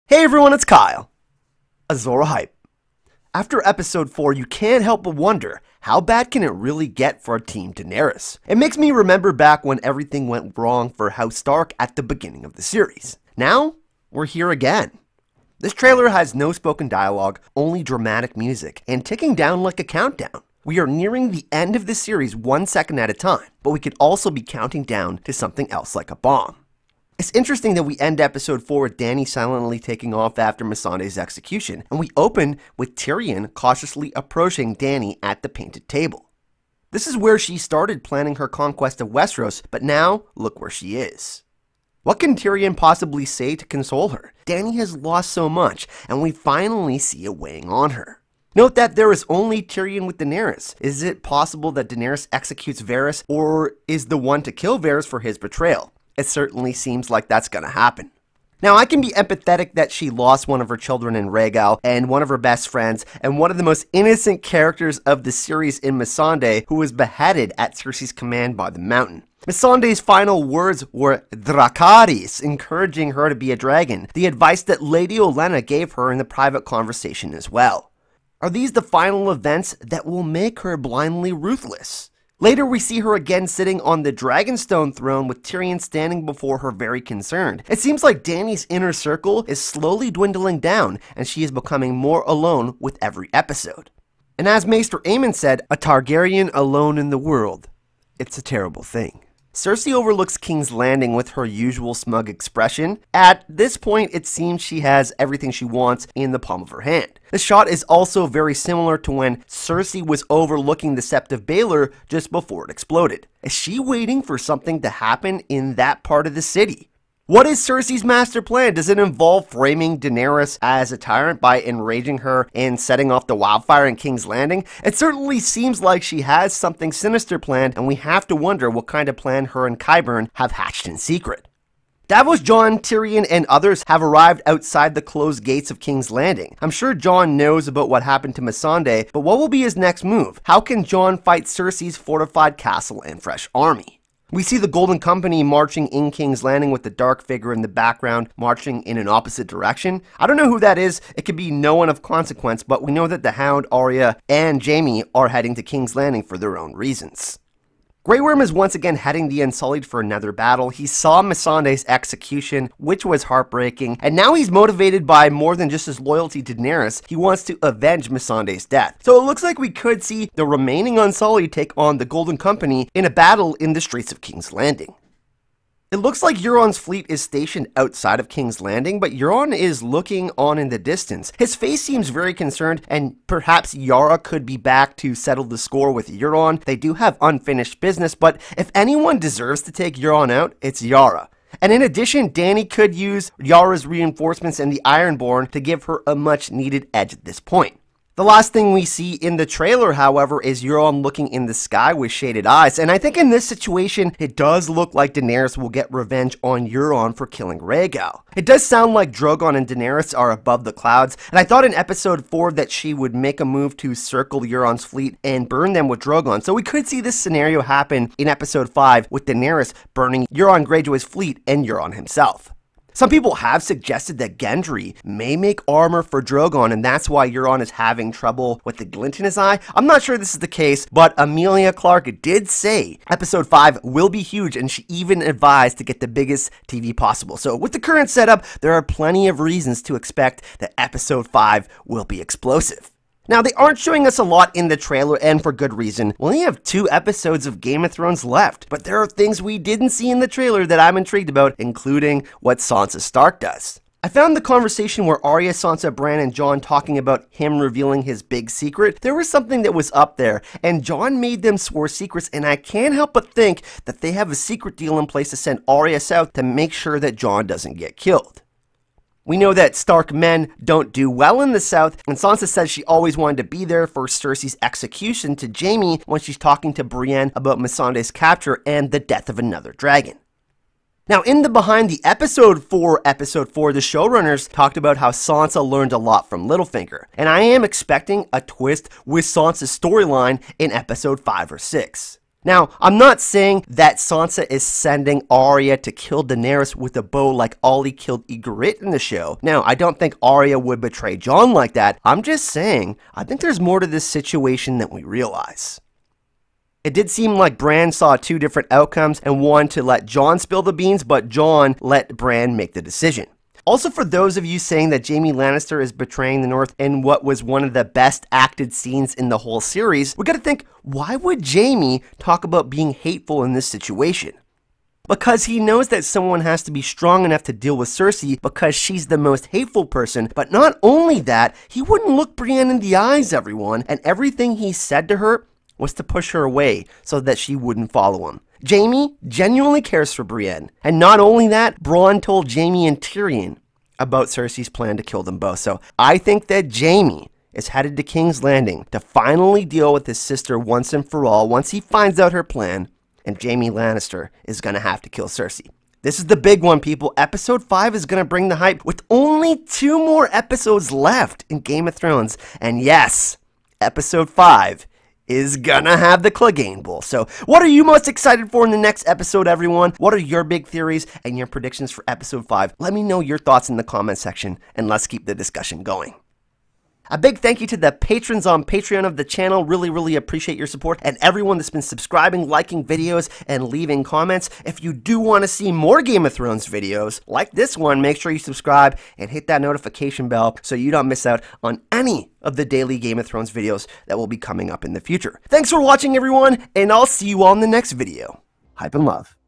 Hey everyone, it's Kyle. Azora Hype. After episode 4, you can't help but wonder, how bad can it really get for Team Daenerys? It makes me remember back when everything went wrong for House Stark at the beginning of the series. Now, we're here again. This trailer has no spoken dialogue, only dramatic music, and ticking down like a countdown. We are nearing the end of the series 1 second at a time, but we could also be counting down to something else like a bomb. It's interesting that we end episode 4 with Dany silently taking off after Missandei's execution, and we open with Tyrion cautiously approaching Dany at the painted table. This is where she started planning her conquest of Westeros, but now look where she is. What can Tyrion possibly say to console her? Dany has lost so much, and we finally see it weighing on her. Note that there is only Tyrion with Daenerys. Is it possible that Daenerys executes Varys, or is the one to kill Varys for his betrayal? It certainly seems like that's gonna happen. Now, I can be empathetic that she lost one of her children in Rhaegal, and one of her best friends, and one of the most innocent characters of the series in Missandei, who was beheaded at Cersei's command by the Mountain. Missandei's final words were Dracarys, encouraging her to be a dragon, the advice that Lady Olenna gave her in the private conversation as well. Are these the final events that will make her blindly ruthless? Later, we see her again sitting on the Dragonstone throne with Tyrion standing before her very concerned. It seems like Dany's inner circle is slowly dwindling down, and she is becoming more alone with every episode. And as Maester Aemon said, a Targaryen alone in the world. It's a terrible thing. Cersei overlooks King's Landing with her usual smug expression. At this point, it seems she has everything she wants in the palm of her hand. The shot is also very similar to when Cersei was overlooking the Sept of Baelor just before it exploded. Is she waiting for something to happen in that part of the city? What is Cersei's master plan? Does it involve framing Daenerys as a tyrant by enraging her and setting off the wildfire in King's Landing? It certainly seems like she has something sinister planned, and we have to wonder what kind of plan her and Qyburn have hatched in secret. Davos, Jon, Tyrion, and others have arrived outside the closed gates of King's Landing. I'm sure Jon knows about what happened to Missandei, but what will be his next move? How can Jon fight Cersei's fortified castle and fresh army? We see the Golden Company marching in King's Landing with the dark figure in the background marching in an opposite direction. I don't know who that is. It could be no one of consequence, but we know that the Hound, Arya, and Jaime are heading to King's Landing for their own reasons. Grey Worm is once again heading the Unsullied for another battle. He saw Missandei's execution, which was heartbreaking, and now he's motivated by more than just his loyalty to Daenerys. He wants to avenge Missandei's death. So it looks like we could see the remaining Unsullied take on the Golden Company in a battle in the streets of King's Landing. It looks like Euron's fleet is stationed outside of King's Landing, but Euron is looking on in the distance. His face seems very concerned, and perhaps Yara could be back to settle the score with Euron. They do have unfinished business, but if anyone deserves to take Euron out, it's Yara. And in addition, Dany could use Yara's reinforcements and the Ironborn to give her a much needed edge at this point. The last thing we see in the trailer, however, is Euron looking in the sky with shaded eyes, and I think in this situation, it does look like Daenerys will get revenge on Euron for killing Rhaegal. It does sound like Drogon and Daenerys are above the clouds, and I thought in episode 4 that she would make a move to circle Euron's fleet and burn them with Drogon, so we could see this scenario happen in episode 5 with Daenerys burning Euron Greyjoy's fleet and Euron himself. Some people have suggested that Gendry may make armor for Drogon, and that's why Euron is having trouble with the glint in his eye. I'm not sure this is the case, but Emilia Clarke did say episode 5 will be huge, and she even advised to get the biggest TV possible. So with the current setup, there are plenty of reasons to expect that episode 5 will be explosive. Now, they aren't showing us a lot in the trailer, and for good reason. We only have 2 episodes of Game of Thrones left, but there are things we didn't see in the trailer that I'm intrigued about, including what Sansa Stark does. I found the conversation where Arya, Sansa, Bran, and Jon talking about him revealing his big secret. There was something that was up there, and Jon made them swear secrets, and I can't help but think that they have a secret deal in place to send Arya south to make sure that Jon doesn't get killed. We know that Stark men don't do well in the South, and Sansa says she always wanted to be there for Cersei's execution to Jaime when she's talking to Brienne about Missandei's capture and the death of another dragon. Now, in the Behind the episode 4, the showrunners talked about how Sansa learned a lot from Littlefinger, and I am expecting a twist with Sansa's storyline in episode 5 or 6. Now, I'm not saying that Sansa is sending Arya to kill Daenerys with a bow like Ollie killed Ygritte in the show. Now, I don't think Arya would betray Jon like that. I'm just saying, I think there's more to this situation than we realize. It did seem like Bran saw two different outcomes and wanted to let Jon spill the beans, but Jon let Bran make the decision. Also, for those of you saying that Jaime Lannister is betraying the North in what was one of the best acted scenes in the whole series, we gotta think, why would Jaime talk about being hateful in this situation? Because he knows that someone has to be strong enough to deal with Cersei because she's the most hateful person, but not only that, he wouldn't look Brienne in the eyes, everyone, and everything he said to her was to push her away so that she wouldn't follow him. Jaime genuinely cares for Brienne. And not only that, Bronn told Jaime and Tyrion about Cersei's plan to kill them both. So I think that Jaime is headed to King's Landing to finally deal with his sister once and for all once he finds out her plan, and Jaime Lannister is going to have to kill Cersei. This is the big one, people. Episode 5 is going to bring the hype with only 2 more episodes left in Game of Thrones. And yes, Episode 5 is gonna have the Clegane Bowl. So what are you most excited for in the next episode, everyone? What are your big theories and your predictions for episode 5? Let me know your thoughts in the comment section, and let's keep the discussion going. A big thank you to the patrons on Patreon of the channel. Really appreciate your support, and everyone that's been subscribing, liking videos, and leaving comments. If you do want to see more Game of Thrones videos like this one, make sure you subscribe and hit that notification bell so you don't miss out on any of the daily Game of Thrones videos that will be coming up in the future. Thanks for watching, everyone, and I'll see you all in the next video. Hype and love.